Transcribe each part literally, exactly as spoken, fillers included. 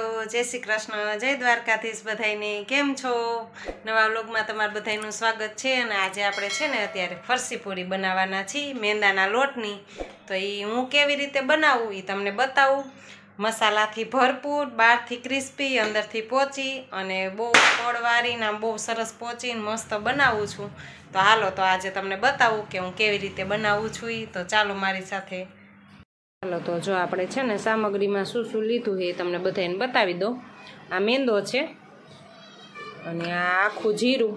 Hello जय श्री कृष्ण जय द्वारकाधीश बधाईने केम छो नवा व्लॉगमां तमारुं बधाईनुं स्वागत छे। अने आजे आपणे छे ने अत्यारे फरसी पूरी बनाववाना छीए मेंदाना लोटनी। तो ई हूँ केवी रीते बनावुं ई तमने बतावुं। मसालाथी भरपूर, बहारथी क्रिस्पी, अंदरथी पोची अने बहु फळवारी ने बहु सरस पोचीने मस्त बनावुं छुं। तो हालो तो आजे तमने बतावुं के हूँ केवी रीते बनावुं छुं ई। तो चालो मारी साथे। ચાલો તો જો આપણે છે ને સામગ્રીમાં શું શું લીધું છે એ તમને બધાને બતાવી દો। આ મેંદો છે અને આ આખું જીરું,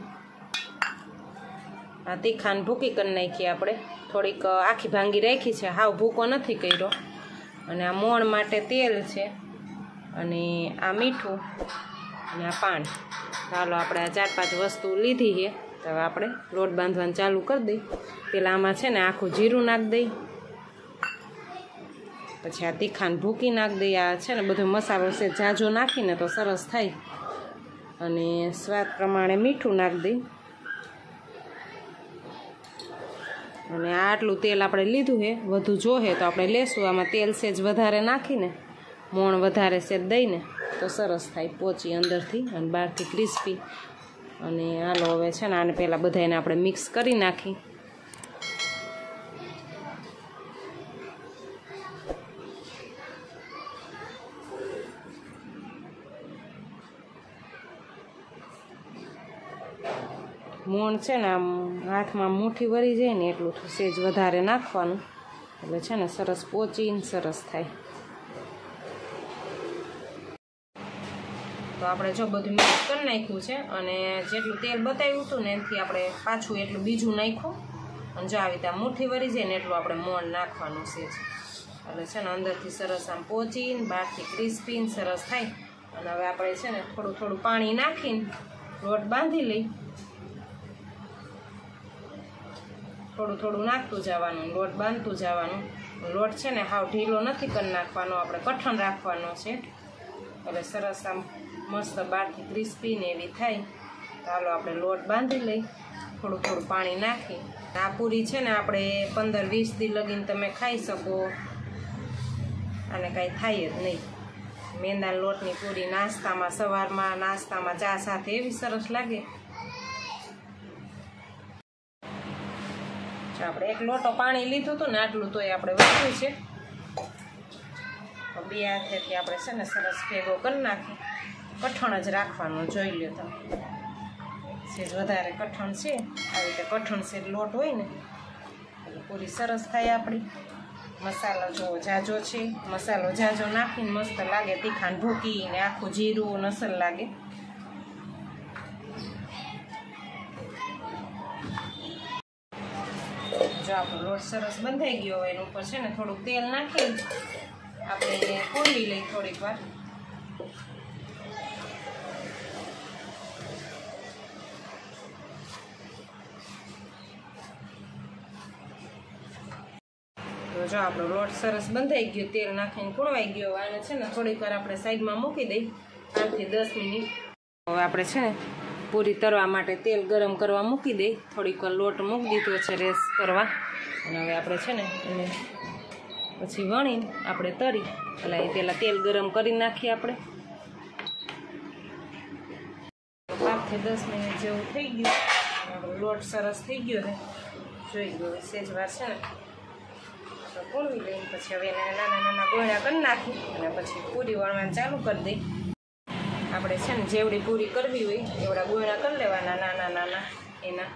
આ તીખાને ભૂકી કરી નાખી આપણે, થોડીક આખી ભાંગી રાખી છે, હાવ ભૂકો નથી કર્યો। અને આ મોણ માટે તેલ છે અને આ મીઠું અને આ પાણી। ચાલો આપણે આ ચાર પાંચ વસ્તુ લીધી છે। તો હવે આપણે લોટ બાંધવાનું ચાલુ કરી દઈએ। પહેલાં આમાં છે ને આખું જીરું નાખી દઈએ, પછી આ તીખાને ભૂકી નાખી દઈએ। આ છે ને બધો મસાલો છે જાજો નાખીને તો સરસ થાય। અને સ્વાદ પ્રમાણે મીઠું નાખી દઈએ। અને આટલું તેલ આપણે લીધું છે, વધુ જોહે તો આપણે લેશું। આમાં તેલ સેજ વધારે નાખીને મોણ વધારે સેજ દઈને તો સરસ થાય, પોચી અંદરથી અને બહારથી ક્રિસ્પી। અને હાલો હવે છે ને આને પહેલાં બધાને આપણે મિક્સ કરી નાખી। મોણ છે ને આમ હાથમાં મુઠ્ઠી ભરી જાય ને એટલું સેજ વધારે નાખવાનું, એટલે છે ને સરસ પોચીને સરસ થાય। તો આપણે જો બધું મિક્સ કરી નાખ્યું છે અને જેટલું તેલ બતાવ્યું હતું ને એનાથી આપણે પાછું એટલું બીજું નાખ્યું। અને જો આવી રીતે મુઠ્ઠી ભરી જાય ને એટલું આપણે મોણ નાખવાનું છે, એટલે છે ને અંદરથી સરસ આમ પોચીને બહારથી ક્રિસ્પીને સરસ થાય। અને હવે આપણે છે ને થોડું થોડું પાણી નાખીને લોટ બાંધી લઈ, થોડું થોડું નાખતું જવાનું, લોટ બાંધતું જવાનું। લોટ છે ને હાવ ઢીલો નથી કરી નાખવાનો, આપણે કઠણ રાખવાનો છે, એટલે સરસ આમ મસ્ત બહારથી ક્રિસ્પી ને એવી થાય। ચાલો આપણે લોટ બાંધી લઈ, થોડું થોડું પાણી નાખી। આ પૂરી છે ને આપણે પંદર વીસ દી લગીને તમે ખાઈ શકો, અને કાંઈ થાય જ નહીં। મેંદાના લોટની પૂરી નાસ્તામાં, સવારમાં નાસ્તામાં ચા સાથે એવી સરસ લાગે। આપણે એક લોટો પાણી લીધું હતું ને આટલું તોય આપણે વધ્યું છે। બે હાથેથી આપણે છે ને સરસ ભેગો કરી નાખી, કઠણ જ રાખવાનું, જોઈ લો તમે સેજ વધારે કઠણ છે, આવી રીતે કઠણ છે લોટ હોય ને એટલે પૂરી સરસ થાય આપણી। મસાલો જો જાજો છે, મસાલો જાજો નાખીને મસ્ત લાગે, તીખાને ભૂકીને આખું જીરું નસલ લાગે। જો આપણો લોટ સરસ બંધાઈ ગયો હોય, એના ઉપર છે ને થોડુંક તેલ નાખીને આપણે કોળવી લઈ થોડીક વાર। તો જો આપણો લોટ સરસ બંધાઈ ગયો, તેલ નાખીને કૂણવાઈ ગયો, અને છે ને થોડીક વાર આપણે સાઈડમાં મૂકી દઈ, પાંચથી દસ મિનિટ। હવે આપણે છે ને પૂરી તરવા માટે તેલ ગરમ કરવા મૂકી દઈ, થોડીક વાર લોટ મૂકી દીધો છે રેસ કરવા। અને હવે આપણે છે ને એને પછી વણીને આપણે તરી, એટલે એ પહેલાં તેલ ગરમ કરી નાખીએ આપણે। પાંચથી દસ મિનિટ જેવું થઈ ગયું, આપણો લોટ સરસ થઈ ગયો છે, જોઈ ગયો સેજ વાર છે ને તો કોળવી લઈને પછી હવે એને નાના નાના ગોળા કરી નાખી અને પછી પૂરી વણવાનું ચાલુ કરી દઈ। આપણે છે ને જેવડી પૂરી કરવી હોય એવડા ગોળા કરી લેવાના નાના નાના એના।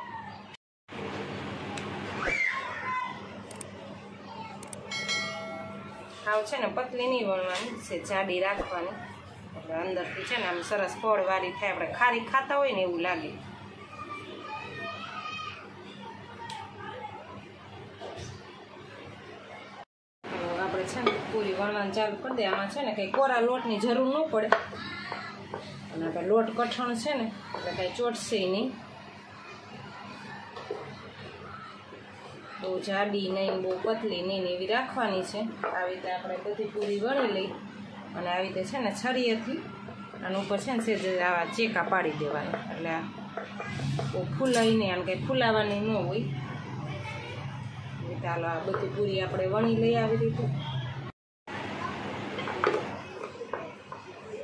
હાવ છે ને પતલી નહીં વણવાની છે, જાડી રાખવાની, એટલે અંદરથી છે ને આમ સરસ ફળવાળી થાય, આપણે ખારી ખાતા હોય ને એવું લાગે। આપણે છે ને પૂરી વણવાનું ચાલુ કરી દે। આમાં છે ને કંઈ કોરા લોટની જરૂર ન પડે, અને આપણે લોટ કઠણ છે ને એટલે કાંઈ ચોટશે નહીં, બહુ જાડી નહીં બહુ પતલી નહીં એવી રાખવાની છે। આવી રીતે આપણે બધી પૂરી વણી લઈ અને આવી રીતે છે ને છરીએથી આના ઉપર છે ને સેજ આવા ચેકા પાડી દેવાના, એટલે આ બહુ ફૂલાઈ નહીં, આને કંઈ ફૂલાવાની ન હોય। ચાલો આ બધી પૂરી આપણે વણી લઈ આવી રીતે।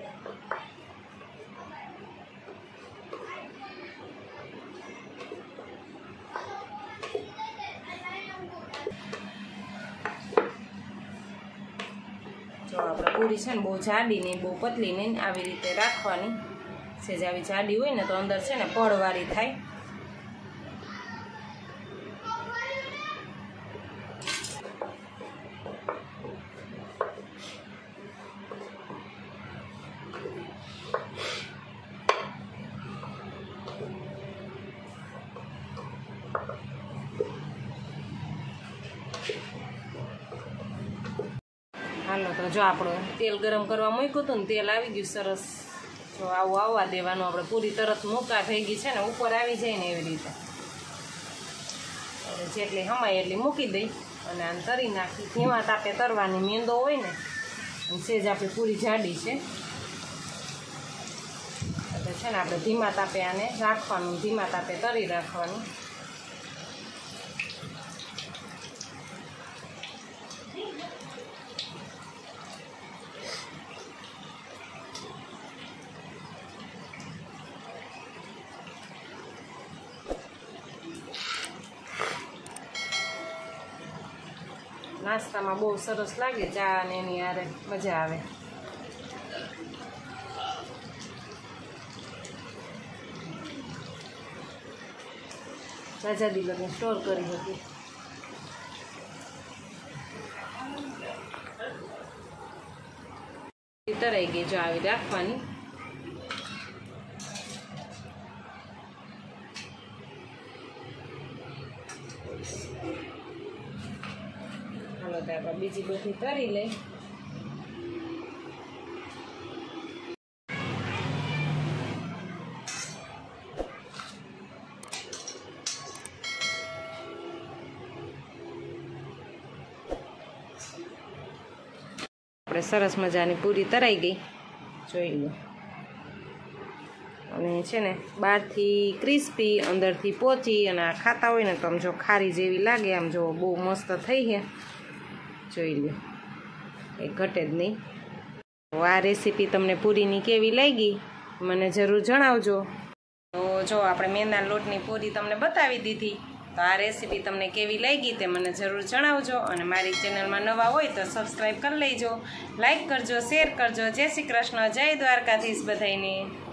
પૂરી છે ને બહુ જાડી નહીં બહુ પતલી નહીં, આવી રીતે રાખવાની. સેજ આવી જાડી હોય ને તો અંદર છે ને પડવાળી થાય. હાલો તો જો આપણું તેલ ગરમ કરવા મૂક્યું હતું ને તેલ આવી ગયું સરસ. જો આવું આવવા દેવાનું. આપણે પૂરી તરત મૂકા થઈ ગઈ છે ને ઉપર આવી જાય ને એવી રીતે જેટલી હમાય એટલી મૂકી દઈ અને આને તરી નાખી. ધીમા તાપે તરવાની. મેંદો હોય ને સેજ આપણી પૂરી જાડી છે એટલે છે ને આપણે ધીમા તાપે આને રાખવાનું, ધીમા તાપે તરી રાખવાની. નાસ્તામાં બહુ સરસ લાગે. ચા ને એની યારે મજા આવે. આઝાદી લગન સ્ટોર કરી હતી. તરાઈ ગઈ. જો આવી રાખવાની. હાલો તો આપણે બીજી બધી તરી લઈ. આપણે સરસ મજાની પૂરી તરાઈ ગઈ. જોઈ લો. અને છે ને બહારથી ક્રિસ્પી અંદરથી પોચી અને આ ખાતા હોય ને તો આમ જો ખારી જેવી લાગે. આમ જો બહુ મસ્ત થઈ છે. જોઈ લો. એ ઘટે જ નહીં. આ રેસીપી તમને પૂરીની કેવી લાગી મને જરૂર જણાવજો. તો જો આપણે મેંદાના લોટની પૂરી તમને બતાવી દીધી. તો આ રેસીપી તમને કેવી લાગી તે મને જરૂર જણાવજો. અને મારી ચેનલમાં નવા હોય તો સબસ્ક્રાઈબ કરી લેજો, લાઈક કરજો, શેર કરજો. જય શ્રી કૃષ્ણ, જય દ્વારકાધીશ બધાયને.